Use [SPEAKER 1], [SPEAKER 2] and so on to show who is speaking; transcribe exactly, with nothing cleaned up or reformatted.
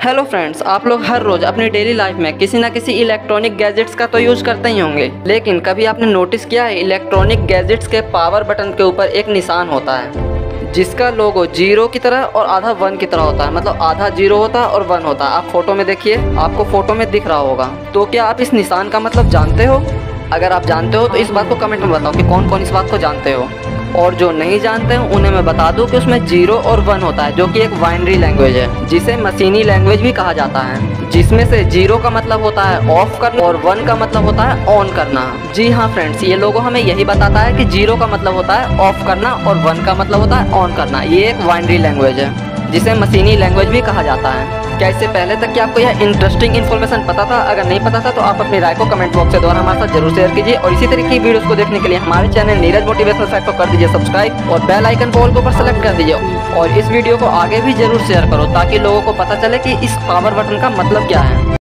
[SPEAKER 1] Hello friends, आप लोग हर रोज अपनी डेली लाइफ में किसी न किसी इलेक्ट्रॉनिक गैजेट्स का तो यूज करते ही होंगे, लेकिन कभी आपने नोटिस किया है इलेक्ट्रॉनिक गैजेट्स के पावर बटन के ऊपर एक निशान होता है जिसका लोगो जीरो की तरह और आधा वन की तरह होता है। मतलब आधा जीरो होता है और वन होता है। आप फोटो में देखिए, आपको फोटो में दिख रहा होगा। तो क्या आप इस निशान का मतलब जानते हो? अगर आप जानते हो तो इस बात को कमेंट में बताओ कि कौन कौन इस बात को जानते हो। और जो नहीं जानते हैं उन्हें मैं बता दूं कि उसमें जीरो और वन होता है, जो कि एक बाइनरी लैंग्वेज है जिसे मशीनी लैंग्वेज भी कहा जाता है, जिसमें से जीरो का मतलब होता है ऑफ करना और वन का मतलब होता है ऑन करना। जी हाँ फ्रेंड्स, ये लोगो हमें यही बताता है कि जीरो का मतलब होता है ऑफ करना और वन का मतलब होता है ऑन करना। ये एक बाइनरी लैंग्वेज है जिसे मशीनी लैंग्वेज भी कहा जाता है। क्या इससे पहले तक कि आपको यह इंटरेस्टिंग इन्फॉर्मेशन पता था? अगर नहीं पता था तो आप अपनी राय को कमेंट बॉक्स के द्वारा हमारे साथ जरूर शेयर कीजिए। और इसी तरह की वीडियोस को देखने के लिए हमारे चैनल नीरज मोटिवेशनल फैक्ट को कर दीजिए सब्सक्राइब और बेल आइकन को ऑल के ऊपर सेलेक्ट कर दीजिए। और इस वीडियो को आगे भी जरूर शेयर करो ताकि लोगों को पता चले कि इस पावर बटन का मतलब क्या है।